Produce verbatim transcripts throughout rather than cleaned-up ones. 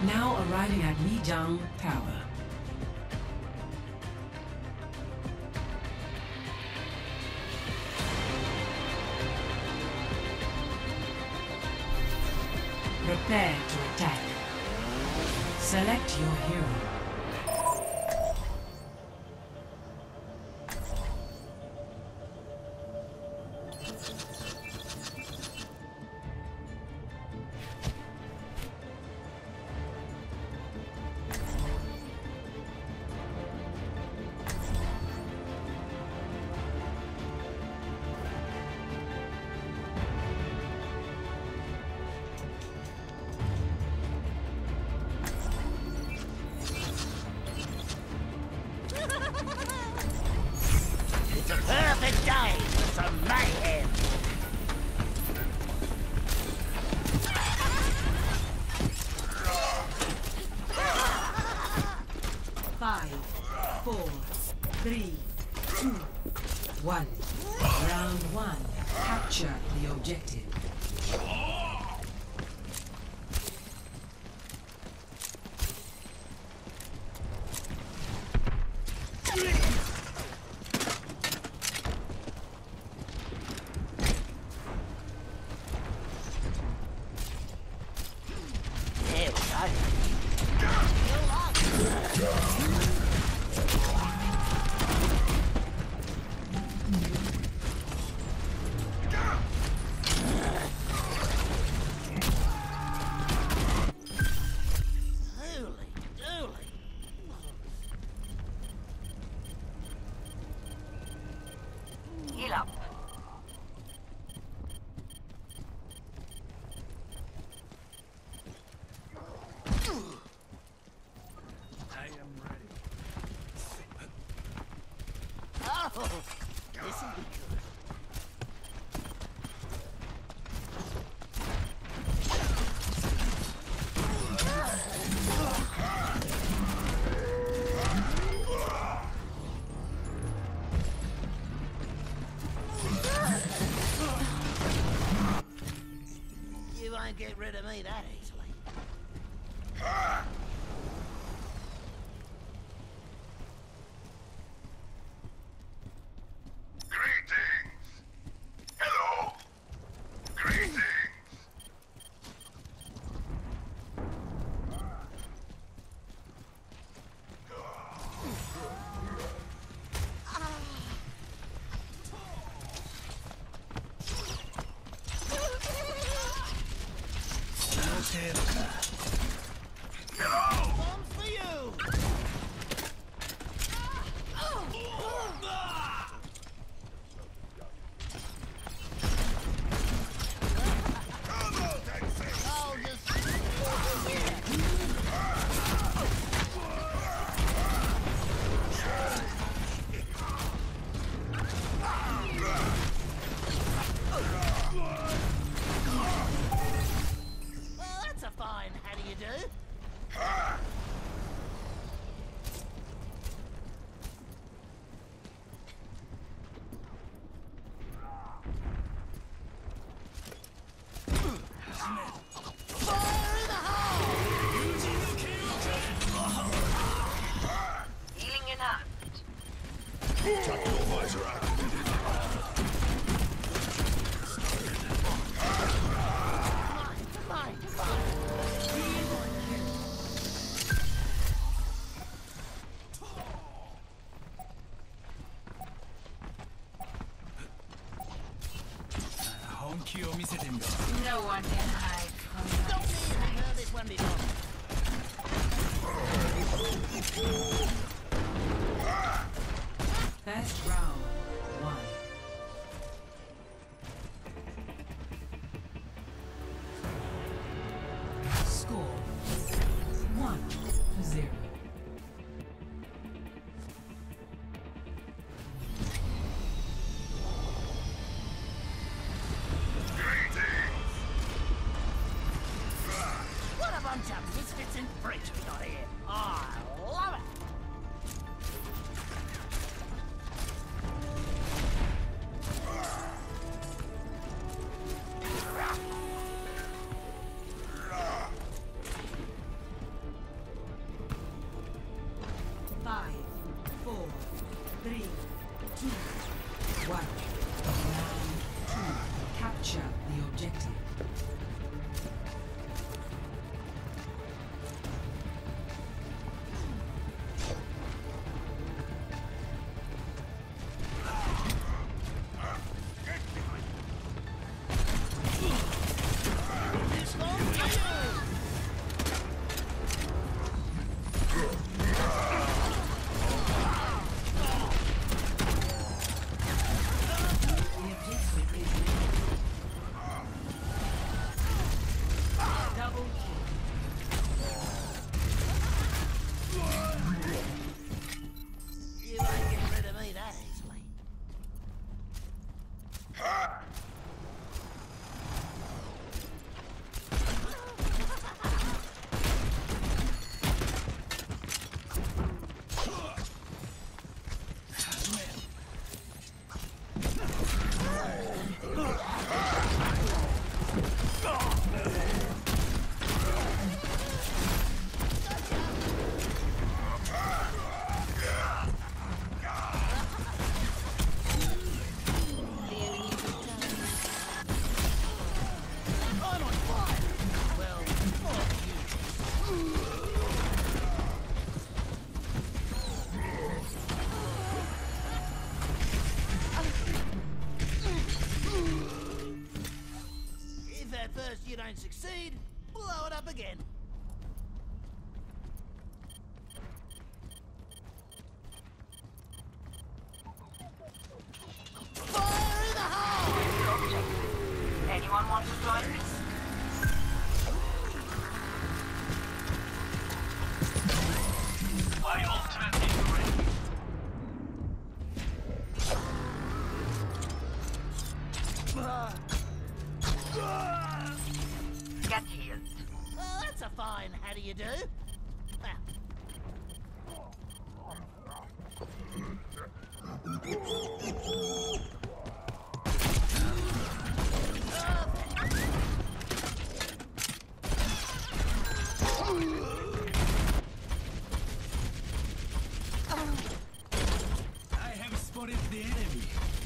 Now arriving at Lijiang Tower. Prepare to attack. Select your hero. Perfect day for some mayhem. Five, four, three, two, one. Round one. Capture the objective. You won't get rid of me that easily. Bombs for you! I'll Well, that's a fine how do you do? Fire in the hole! Healing in hand. Tactical visor activated. Come on, come on. No one can hide from my Stop me! I've heard this one before. First round. One. Score. One to zero. What a bunch of misfits and freaks we got here. I love it. again. Fire in the hole! Anyone want to join me? My ultimate is ready. Get healed. Oh, that's a fine how do you do? Ah. I have spotted the enemy.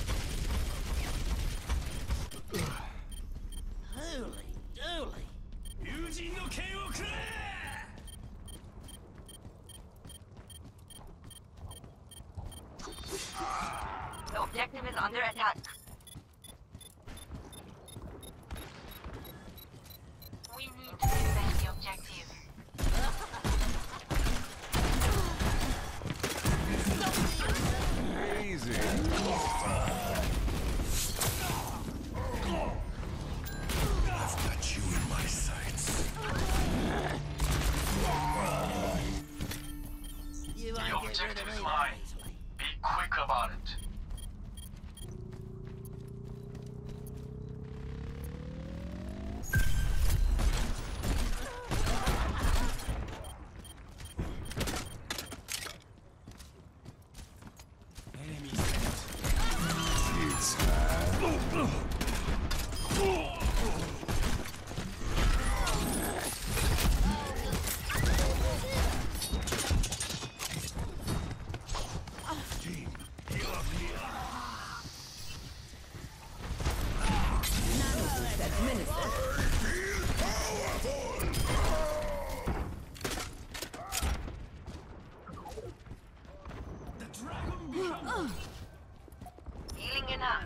Holy dooly. 友人の剣をくれ! The objective is under attack. We need to defend the objective. Easy. I've got you in my sights. You The won't get rid of objective me is that mine. easily. Be quick about it. Enemy spent. It's time. Team, heal up here. The dragon Healing enough.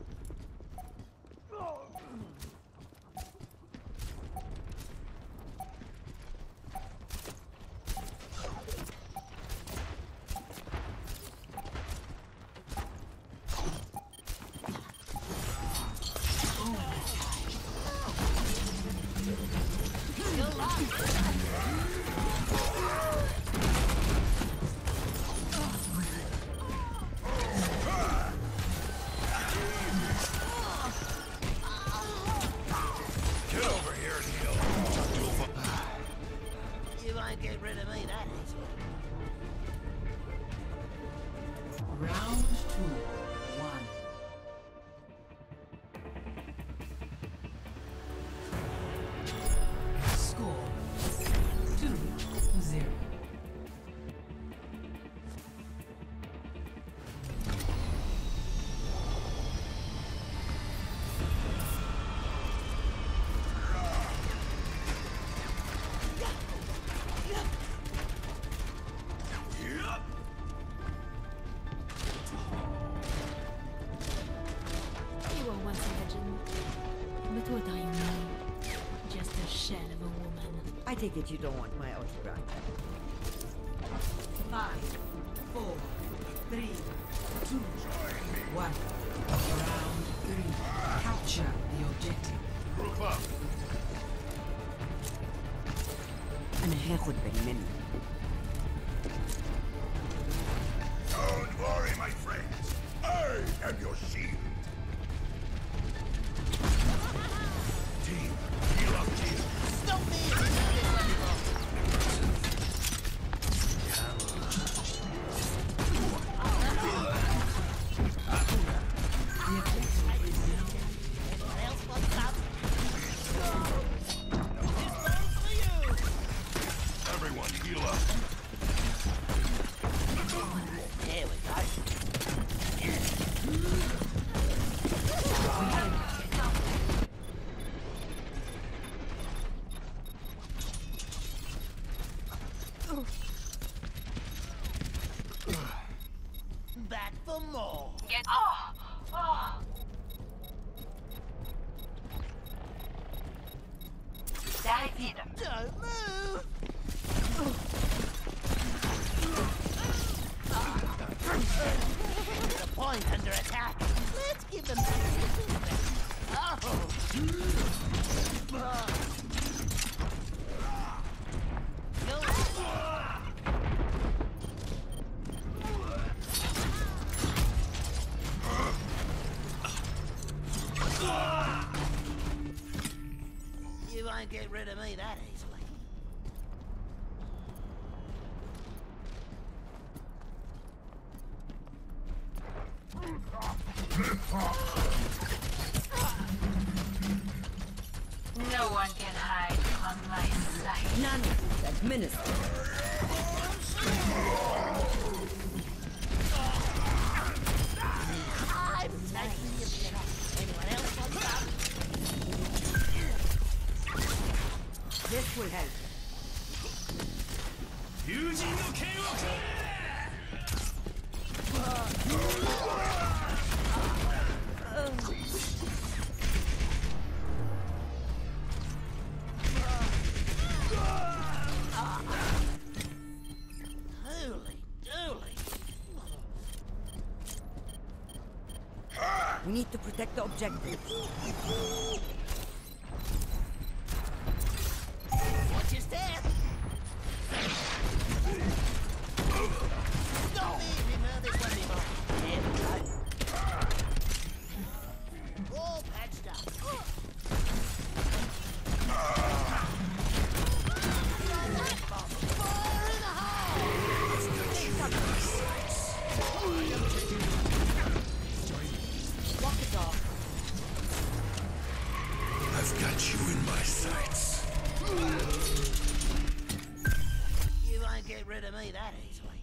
Get over here and heal. You won't get rid of me that easily. Round two. One. Score. Two to zero. You were once a legend. But what are you now? Just a shell of a woman. I take it you don't want my autograph. Five, four, three, two, one. Round three. Capture the objective. Group up. أنا هاخد بالي منه. Don't worry, my friends. I am your shield. Team, heal up here. Stop me if you know this anymore. Anyone else want some? This one's for you. Everyone, heal up. There we go. me that easily. No one can hide from my sight. None. Administer. I'm taking your shot. Anyone else want some? This will help. 友人の剣をくれ Holy dooly. We need to protect the objective. Watch your step. Not easy, man. This one before. There we go. All patched up. Fire in the hole! Walk it off. I've got you in my sights. You won't get rid of me that easily.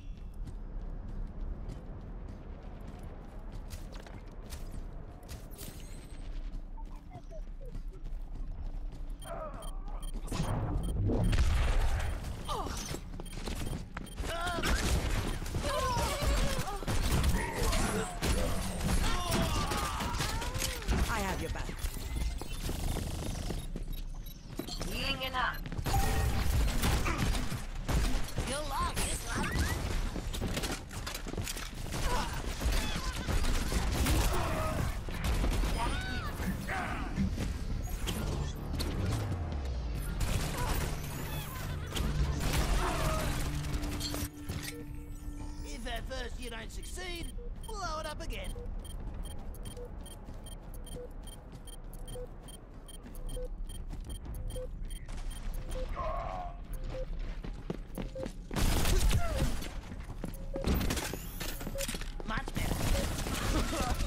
I have your back. Healing enough. You'll love this one. If at first you don't succeed, blow it up again. Much better.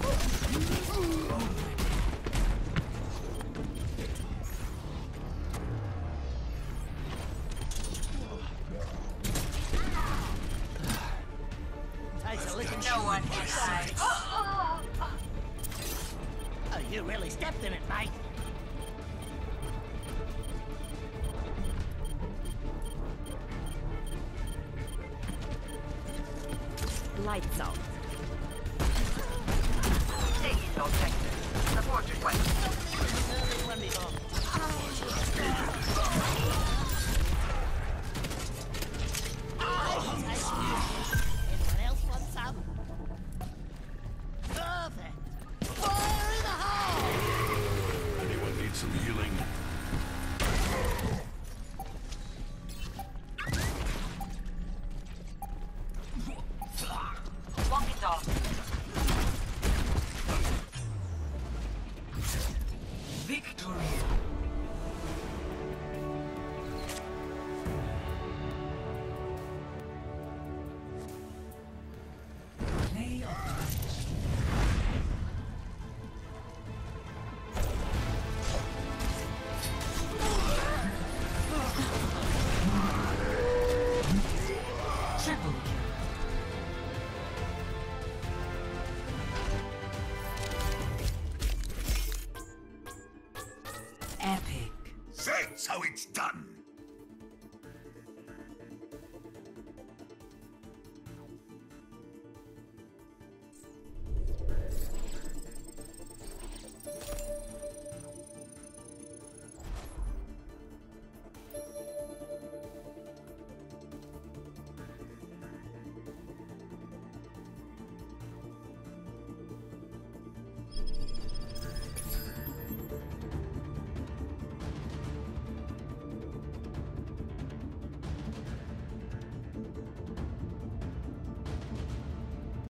Takes a licking. No one can hide. Oh, you really stepped in it, mate. Lights out. Taking the objective. Support request. This one before.